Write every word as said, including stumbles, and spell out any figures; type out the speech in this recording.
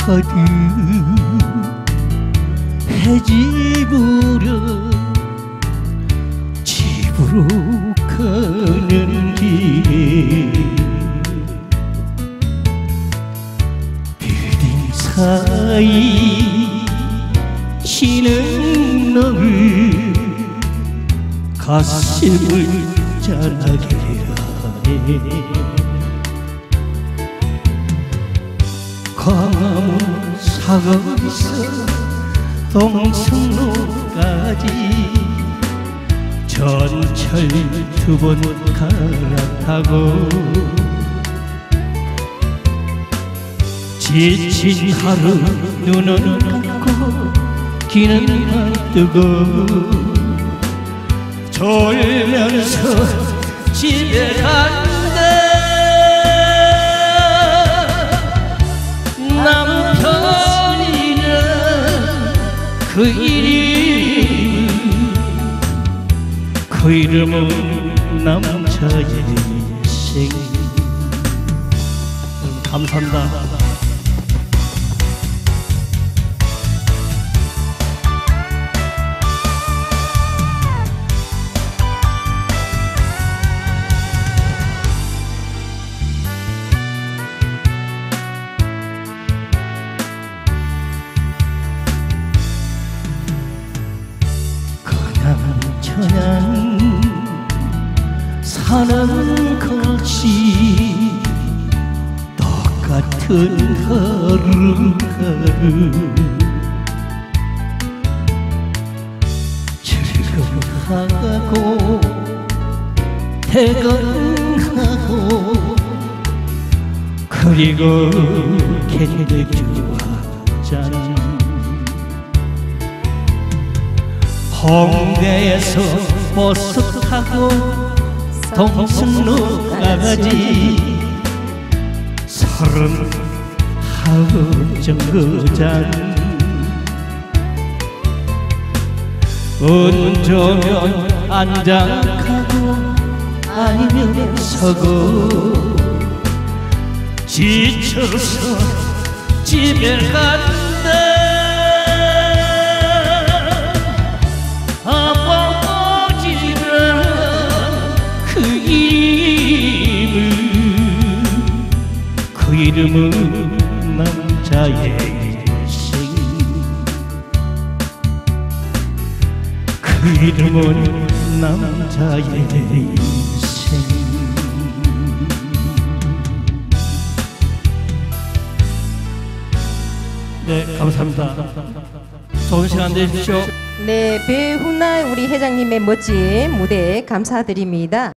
가득 해집으려 집으로 가는 길에 빌딩 사이 쉬는 너를 가슴을 짠하게 하네. 광화문 사거리에서 동성로까지 전철 두 번 갈아타고 지친 하루 눈은 감고 귀는 뜨고 졸면서 집에 간다. 남편이란 그 이름, 그 이름은 남자의 생. 감사합니다. 그냥 사는 것이 똑같은 하루하루 출근하고 퇴근하고 그리고 캔들주왔잖아. 홍대에서 버스 타고 동성로까지 서른 하루 정거장 운 좋으면 앉아가고 아니면 서고 지쳐서 집에 간다. 그 이름은 남자의 생. 그 이름은 남자의 생. 네, 감사합니다. 좋은 시간 되십시오. 네, 배훈날 우리 회장님의 멋진 무대 감사드립니다.